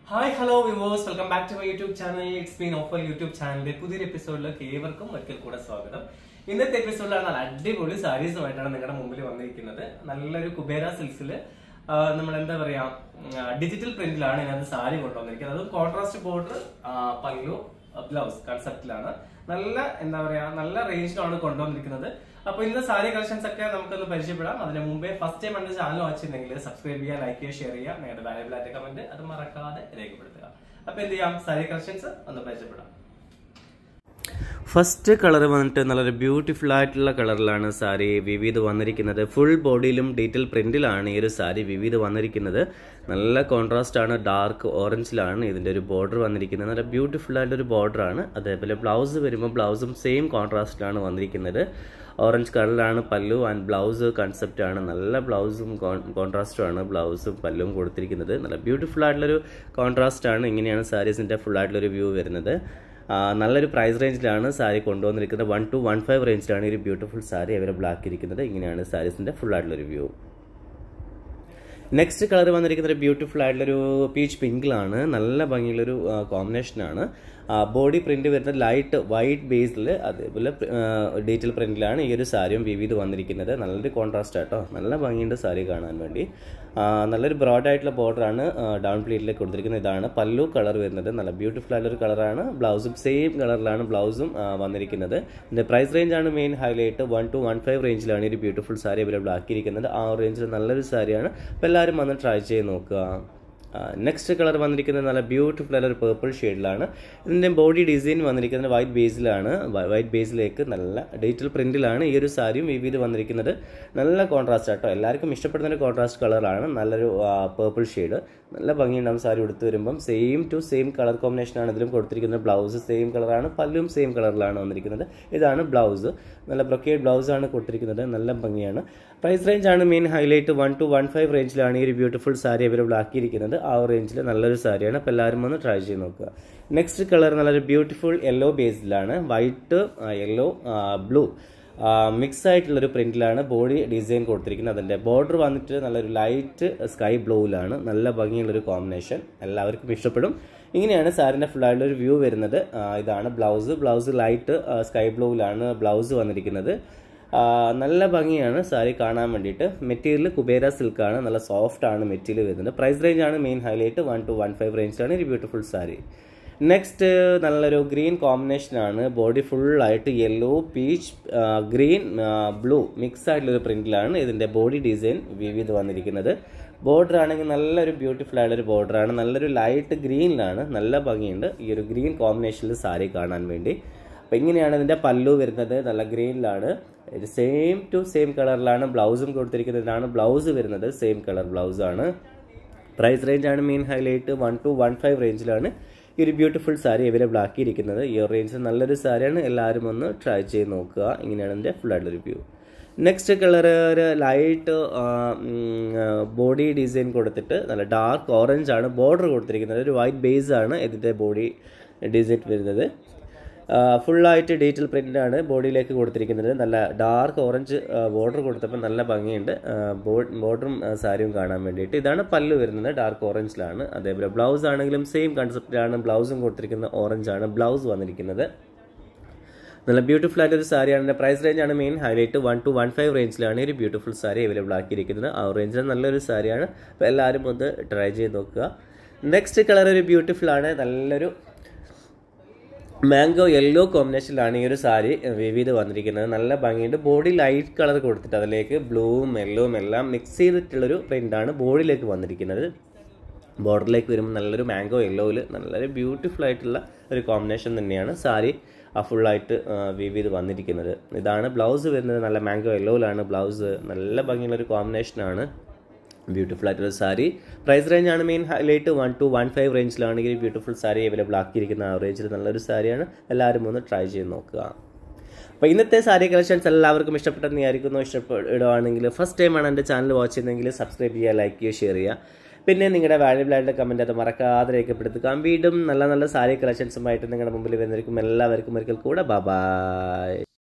Hi, hello viewers. Welcome back to my YouTube channel. It's been Offer YouTube channel. പുതിയൊരു എപ്പിസോഡിലേക്ക് ഏവർക്കും ഒരിക്കൽ കൂടെ സ്വാഗതം. ഇന്നത്തെ എപ്പിസോഡിലാണ് നല്ല അടിപൊളി സാരീസുമായിട്ടാണ് നിങ്ങളുടെ മുമ്പിൽ വന്നിരിക്കുന്നത്. നല്ലൊരു കുബേര സിൽക്സില് നമ്മൾ എന്താ പറയാ ഡിജിറ്റൽ പ്രിന്റിലാണ് ഇതിനകത്ത് സാരി കൊണ്ടുവന്നിരിക്കുന്നത്. അതും കോൺട്രാസ്റ്റ് ബോർഡർ പല്ലു ബ്ലൗസ് കൺസെപ്റ്റിലാണ്. നല്ല എന്താ പറയാ നല്ല റേഞ്ചിലാണ് കൊണ്ടുവന്നിരിക്കുന്നത്. അപ്പൊ ഇന്ന് സാരി കളക്ഷൻസ് ഒക്കെ നമുക്കൊന്ന് പരിചയപ്പെടാം. അതിന് മുമ്പേ ഫസ്റ്റ് ടൈം എന്റെ ചാനൽ വാച്ചിട്ടുണ്ടെങ്കിൽ സബ്സ്ക്രൈബ് ചെയ്യുക, ലൈക്ക് ചെയ്യുക, ഷെയർ ചെയ്യുക, നിങ്ങളുടെ വാല്യുബിൾ ആയിട്ട് കമന്റ് അത് മറക്കാതെ രേഖപ്പെടുത്തുക. അപ്പൊ എന്ത് ചെയ്യാം, സാരി കളക്ഷൻസ് ഒന്ന് പരിചയപ്പെടാം. ഫസ്റ്റ് കളർ വന്നിട്ട് നല്ലൊരു ബ്യൂട്ടിഫുൾ ആയിട്ടുള്ള കളറിലാണ് സാരി വിവിധ വന്നിരിക്കുന്നത്. ഫുൾ ബോഡിയിലും ഡീറ്റെയിൽ പ്രിന്റിലാണ് ഈ ഒരു സാരി വിവിധ വന്നിരിക്കുന്നത്. നല്ല കോൺട്രാസ്റ്റ് ആണ്, ഡാർക്ക് ഓറഞ്ചിലാണ് ഇതിൻ്റെ ഒരു ബോർഡർ വന്നിരിക്കുന്നത്. നല്ല ബ്യൂട്ടിഫുൾ ആയിട്ടൊരു ബോർഡറാണ്. അതേപോലെ ബ്ലൗസ് വരുമ്പോൾ ബ്ലൗസും സെയിം കോൺട്രാസ്റ്റിലാണ് വന്നിരിക്കുന്നത്. ഓറഞ്ച് കളറിലാണ് പല്ലു ആൻഡ് ബ്ലൗസ് കൺസെപ്റ്റാണ്. നല്ല ബ്ലൗസും കോൺട്രാസ്റ്റുമാണ് ബ്ലൗസും പല്ലും കൊടുത്തിരിക്കുന്നത്. നല്ല ബ്യൂട്ടിഫുൾ ആയിട്ടുള്ളൊരു കോൺട്രാസ്റ്റാണ്. ഇങ്ങനെയാണ് സാരീസിൻ്റെ ഫുൾ ആയിട്ടുള്ളൊരു വ്യൂ വരുന്നത്. നല്ലൊരു പ്രൈസ് റേഞ്ചിലാണ് സാരി കൊണ്ടുവന്നിരിക്കുന്നത്. 1 to 1.5 റേഞ്ചിലാണ് ഈ ഒരു ബ്യൂട്ടിഫുൾ സാരി അവൈലബിൾ ആക്കിയിരിക്കുന്നത്. ഇങ്ങനെയാണ് സാരീസിൻ്റെ ഫുൾ ആയിട്ടുള്ളൊരു വ്യൂ. നെക്സ്റ്റ് കളർ വന്നിരിക്കുന്നത് ബ്യൂട്ടിഫുൾ ആയിട്ടുള്ളൊരു പീച്ച് പിങ്കിലാണ്. നല്ല ഭംഗിയുള്ളൊരു കോമ്പിനേഷനാണ്. ബോഡി പ്രിന്റ് വരുന്നത് ലൈറ്റ് വൈറ്റ് ബേസിൽ, അതേപോലെ ഡീറ്റെയിൽ പ്രിന്റിലാണ് ഈ ഒരു സാരിയും വിവിധ വന്നിരിക്കുന്നത്. നല്ലൊരു കോൺട്രാസ്റ്റ് ആട്ടോ, നല്ല ഭംഗിയുണ്ട് സാരി കാണാൻ വേണ്ടി. നല്ലൊരു ബ്രോഡ് ആയിട്ടുള്ള ബോർഡറാണ് ഡൗൺ പ്ലീറ്റിലേക്ക് കൊടുത്തിരിക്കുന്നത്. ഇതാണ് പല്ലു കളർ വരുന്നത്. നല്ല ബ്യൂട്ടിഫുൾ ആയിട്ടുള്ളൊരു കളറാണ്. ബ്ലൗസും സെയിം കളറിലാണ് ബ്ലൗസും വന്നിരിക്കുന്നത്. ഇതിൻ്റെ പ്രൈസ് റേഞ്ചാണ് മെയിൻ ഹൈലൈറ്റ്. 1 to 1.5 റേഞ്ചിലാണ് ഈ ഒരു ബ്യൂട്ടിഫുൾ സാരി അവൈലബിൾ ആക്കിയിരിക്കുന്നത്. ആ റേഞ്ചിൽ നല്ലൊരു സാരിയാണ്. അപ്പോൾ എല്ലാവരും വന്ന് ട്രൈ ചെയ്ത് നോക്കുക. നെക്സ്റ്റ് കളർ വന്നിരിക്കുന്നത് നല്ല ബ്യൂട്ടിഫുൾ ആയ ഒരു പേർപ്പിൾ ഷെയ്ഡിലാണ്. ഇതിൻ്റെ ബോഡി ഡിസൈൻ വന്നിരിക്കുന്നത് വൈറ്റ് ബേസിലാണ്. വൈറ്റ് ബേസിലേക്ക് നല്ല ഡീറ്റെയിൽ പ്രിന്റിലാണ് ഈ ഒരു സാരിയും വിവിധ വന്നിരിക്കുന്നത്. നല്ല കോൺട്രാസ്റ്റ് ആട്ടോ, എല്ലാവർക്കും ഇഷ്ടപ്പെടുന്ന ഒരു കോൺട്രാസ്റ്റ് കളറാണ്. നല്ലൊരു പേർപ്പിൾ ഷെയ്ഡ്, നല്ല ഭംഗിയുണ്ടാവും സാരി എടുത്തു വരുമ്പം. സെയിം ടു സെയിം കളർ കോമ്പിനേഷനാണ് ഇതിലും കൊടുത്തിരിക്കുന്നത്. ബ്ലൗസ് സെയിം കളറാണ്, പല്ലും സെയിം കളറിലാണ് വന്നിരിക്കുന്നത്. ഇതാണ് ബ്ലൗസ്. നല്ല ബ്രൊക്കേഡ് ബ്ലൗസാണ് കൊടുത്തിരിക്കുന്നത്. നല്ല ഭംഗിയാണ്. പ്രൈസ് റേഞ്ചാണ് മെയിൻ ഹൈലൈറ്റ്. 1 to 1.5 റേഞ്ചിലാണ് ഈ ഒരു ബ്യൂട്ടിഫുൾ സാരി അവൈലബിൾ ആക്കിയിരിക്കുന്നത്. ആ റേഞ്ചിൽ നല്ലൊരു സാരിയാണ്. അപ്പോൾ എല്ലാവരും ഒന്ന് ട്രൈ ചെയ്ത് നോക്കുക. നെക്സ്റ്റ് കളർ നല്ലൊരു ബ്യൂട്ടിഫുൾ യെല്ലോ ബേസിലാണ്. വൈറ്റ് യെല്ലോ ബ്ലൂ മിക്സ് ആയിട്ടുള്ളൊരു പ്രിന്റിലാണ് ബോഡി ഡിസൈൻ കൊടുത്തിരിക്കുന്നത്. അതിൻ്റെ ബോർഡർ വന്നിട്ട് നല്ലൊരു ലൈറ്റ് സ്കൈ ബ്ലൂവിലാണ്. നല്ല ഭംഗിയുള്ളൊരു കോമ്പിനേഷൻ, എല്ലാവർക്കും ഇഷ്ടപ്പെടും. ഇങ്ങനെയാണ് സാരിൻ്റെ ഫുൾ ആയിട്ടുള്ളൊരു വ്യൂ വരുന്നത്. ഇതാണ് ബ്ലൗസ് ലൈറ്റ് സ്കൈ ബ്ലൂവിലാണ് ബ്ലൗസ് വന്നിരിക്കുന്നത്. നല്ല ഭംഗിയാണ് സാരി കാണാൻ വേണ്ടിയിട്ട്. മെറ്റീരിയൽ കുബേര സിൽക്കാണ്. നല്ല സോഫ്റ്റ് ആണ് മെറ്റീരിയൽ വരുന്നത്. പ്രൈസ് റേഞ്ചാണ് മെയിൻ ഹൈലൈറ്റ്. 1 to 1.5 റേഞ്ചിലാണ് ഈ ബ്യൂട്ടിഫുൾ സാരി. നെക്സ്റ്റ് നല്ലൊരു ഗ്രീൻ കോമ്പിനേഷനാണ്. ബോഡി ഫുള്ളായിട്ട് yellow peach green blue mix ആയിട്ടുള്ളൊരു പ്രിന്റിലാണ് ഇതിൻ്റെ ബോഡി ഡിസൈൻ വിവിധ വന്നിരിക്കുന്നത്. ബോർഡർ ആണെങ്കിൽ നല്ലൊരു ബ്യൂട്ടിഫുൾ ആയിട്ടുള്ളൊരു ബോർഡറാണ്. നല്ലൊരു ലൈറ്റ് ഗ്രീനിലാണ്. നല്ല ഭംഗിയുണ്ട് ഈ ഒരു ഗ്രീൻ കോമ്പിനേഷനിൽ സാരി കാണാൻ വേണ്ടി. അപ്പോൾ ഇങ്ങനെയാണ് ഇതിൻ്റെ പല്ലു വരുന്നത്. നല്ല ഗ്രീനിലാണ്. ഇത് സെയിം ടു സെയിം കളറിലാണ് ബ്ലൗസും കൊടുത്തിരിക്കുന്നത്. ഇതാണ് ബ്ലൗസ് വരുന്നത്. സെയിം കളർ ബ്ലൗസാണ്. പ്രൈസ് റേഞ്ചാണ് മെയിൻ ഹൈലൈറ്റ്. 1 to 1.5 റേഞ്ചിലാണ് ഈ ഒരു ബ്യൂട്ടിഫുൾ സാരി അവൈലബിൾ ആക്കിയിരിക്കുന്നത്. ഈ റേഞ്ചിൽ നല്ലൊരു സാരിയാണ്. എല്ലാവരും ഒന്ന് ട്രൈ ചെയ്ത് നോക്കുക. ഇങ്ങനെയാണ് ഇതിൻ്റെ ഫുൾ ആയിട്ടുള്ള റിവ്യൂ. നെക്സ്റ്റ് കളർ ഒരു ലൈറ്റ് ബോഡി ഡിസൈൻ കൊടുത്തിട്ട് നല്ല ഡാർക്ക് ഓറഞ്ച് ആണ് ബോർഡർ കൊടുത്തിരിക്കുന്നത്. ഒരു വൈറ്റ് ബേസ് ആണ് ഇതിൻ്റെ ബോഡി ഡിസൈൻ വരുന്നത്. ഫുള്ളായിട്ട് ഡീറ്റെയിൽ പ്രിൻ്റാണ് ബോഡിയിലേക്ക് കൊടുത്തിരിക്കുന്നത്. നല്ല ഡാർക്ക് ഓറഞ്ച് ബോർഡർ കൊടുത്തപ്പോൾ നല്ല ഭംഗിയുണ്ട് ബോർഡറും സാരിയും കാണാൻ വേണ്ടിയിട്ട്. ഇതാണ് പല്ലു വരുന്നത്. ഡാർക്ക് ഓറഞ്ചിലാണ്. അതേപോലെ ബ്ലൗസ് ആണെങ്കിലും സെയിം കൺസെപ്റ്റിലാണ് ബ്ലൗസും കൊടുത്തിരിക്കുന്നത്. ഓറഞ്ചാണ് ബ്ലൗസ് വന്നിരിക്കുന്നത്. നല്ല ബ്യൂട്ടിഫുൾ ആയിട്ടൊരു സാരിയാണ്. പ്രൈസ് റേഞ്ചാണ് മെയിൻ ഹൈലൈറ്റ്. 1 to 1.5 റേഞ്ചിലാണ് ഈ ഒരു ബ്യൂട്ടിഫുൾ സാരി അവൈലബിൾ ആക്കിയിരിക്കുന്നത്. ആ റേഞ്ചിൽ നല്ലൊരു സാരിയാണ്. അപ്പോൾ എല്ലാവരും ഒന്ന് ട്രൈ ചെയ്ത് നോക്കുക. നെക്സ്റ്റ് കളർ ഒരു ബ്യൂട്ടിഫുൾ ആണ്. നല്ലൊരു മാംഗോ യെല്ലോ കോമ്പിനേഷനിലാണ് ഈ ഒരു സാരി വിവിധ വന്നിരിക്കുന്നത്. നല്ല ഭംഗിയുണ്ട്. ബോഡി ലൈറ്റ് കളർ കൊടുത്തിട്ട് അതിലേക്ക് ബ്ലൂവും യെല്ലോവും എല്ലാം മിക്സ് ചെയ്തിട്ടുള്ളൊരു പ്രിൻ്റാണ് ബോഡിയിലേക്ക് വന്നിരിക്കുന്നത്. ബോർഡറിലേക്ക് വരുമ്പോൾ നല്ലൊരു മാംഗോ യെല്ലോയിൽ നല്ലൊരു ബ്യൂട്ടിഫുൾ ആയിട്ടുള്ള ഒരു കോമ്പിനേഷൻ തന്നെയാണ് സാരി ഫുള്ളായിട്ട് വിവിധ വന്നിരിക്കുന്നത്. ഇതാണ് ബ്ലൗസ് വരുന്നത്. നല്ല മാംഗോ യെല്ലോയിലാണ് ബ്ലൗസ്. നല്ല ഭംഗിയുള്ളൊരു കോമ്പിനേഷനാണ്. ബ്യൂട്ടിഫുൾ ആയിട്ടൊരു സാരി. പ്രൈസ് റേഞ്ചാണ് മെയിൻ ഹൈലൈറ്റ്. 1 to 1.5 റേഞ്ചിലാണ് ഈ ബ്യൂട്ടിഫുൾ സാരി അവൈലബിൾ ആക്കിയിരിക്കുന്ന. ആ റേഞ്ചിൽ നല്ലൊരു സാരിയാണ്. എല്ലാവരും ഒന്ന് ട്രൈ ചെയ്ത് നോക്കുക. അപ്പോൾ ഇന്നത്തെ സാരി കളക്ഷൻസ് എല്ലാവർക്കും ഇഷ്ടപ്പെട്ടെന്ന് വിചാരിക്കുന്നു. ഇഷ്ടപ്പെടുവാണെങ്കിൽ ഫസ്റ്റ് ടൈമാണ് എൻ്റെ ചാനൽ വാച്ച് ചെയ്യുന്നതെങ്കിൽ സബ്സ്ക്രൈബ് ചെയ്യുക, ലൈക്ക് ചെയ്യുക, ഷെയർ ചെയ്യുക. പിന്നെ നിങ്ങളുടെ വാല്യുബിൾ ആയിട്ടുള്ള കമൻറ്റ് അത് മറക്കാതെ രേഖപ്പെടുത്തുക. വീണ്ടും നല്ല നല്ല സാരി കളക്ഷൻസുമായിട്ട് നിങ്ങളുടെ മുമ്പിൽ വരുന്നവർക്കും എല്ലാവർക്കും ഒരിക്കൽ കൂടെ ബൈ.